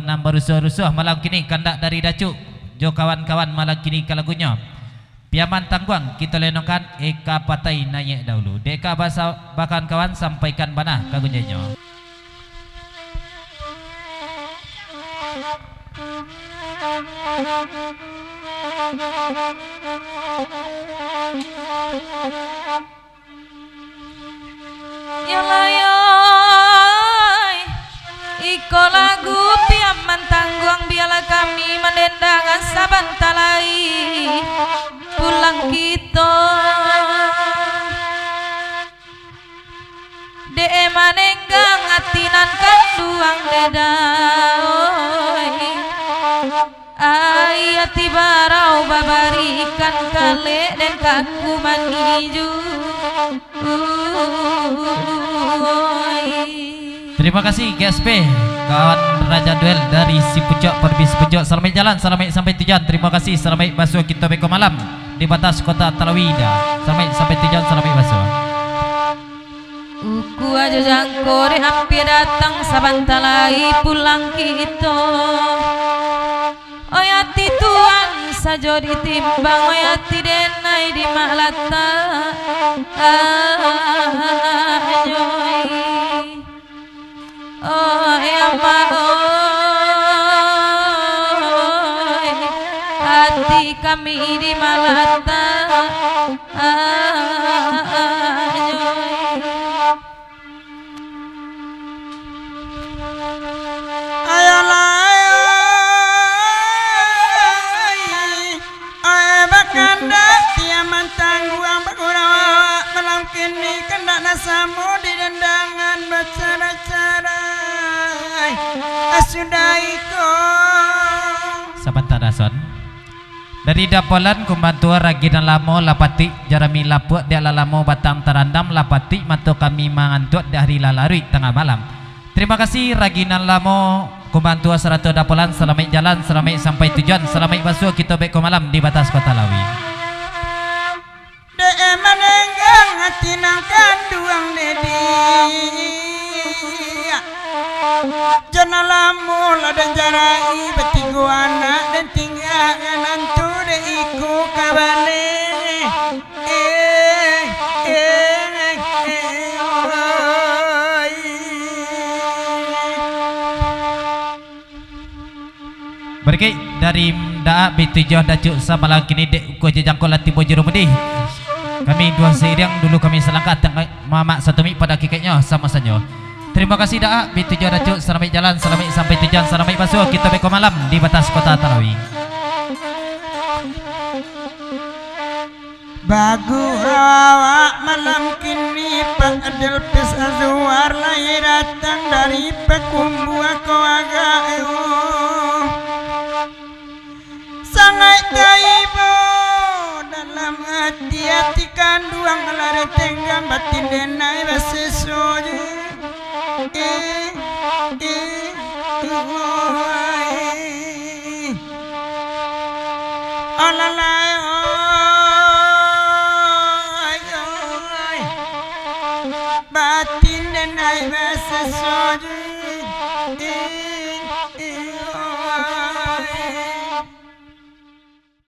Nambar rusuh-rusuh malam kini kandak dari Dacuk jo kawan-kawan malam kini ke lagunya Piaman Tangguang kita lenongkan Eka Patai naik dahulu Deka bahasa bahkan kawan sampaikan banah kagunjanya Iko lagu Piaman Tangguang biarlah kami mendendangan saban talai pulang kita de manenggang atinan kanduang dedaoi ayati barau babarikan kale dan kaku maniju Terima kasih GSP kawan Raja Duel dari si Pucuk Perbis Pucuk. Selamat jalan, selamat sampai tujuan. Terima kasih, selamat basuh kita beko malam di batas kota Talawida. Selamat sampai tujuan, selamat basuh. Uku aja jangkore hampir datang saban talai pulang kita. Oyati tuan sajo ditimbang oyati denai di malata. Oh ama hati kami di malata Piaman Tangguang bergurau malam kini kena nasamu di dendangan bercara-cara asudaiko Sahabat Tadason dari Dapolan kumbantua Raginan Lamo lapati jarami lapuk dia lalamo batang terandam lapati matu kami mangantut di hari lalarui tengah malam. Terima kasih Raginan Lamo kumbantua Seratu Dapolan. Selamat jalan, selamat sampai tujuan, selamat basuh kita beko malam di batas kota Lawi. Menenggang hati nangkan duang dedi Jana lamu ladan jarai betigo anak dan tinggal nantu de iku kabale Berkait dari Daak Bitujuh Dacuk Samalang kini dek uko jejangko latibo jerumudi. Kami dua seiring dulu kami selangkah mamak satu mik pada kiketnya sama saja. Terima kasih Daak Bitujuh Dacuk. Selamat jalan, selamat sampai tujuan, selamat basuh kita beko malam di batas kota Talawi. Bagu awak malam kini Pak Adel Pes Azwar lahir datang dari Pekumbu aku agak sangat kaibo dalam hati kanduang lare tenggam batin denai basesoju alalai batin denai basesoju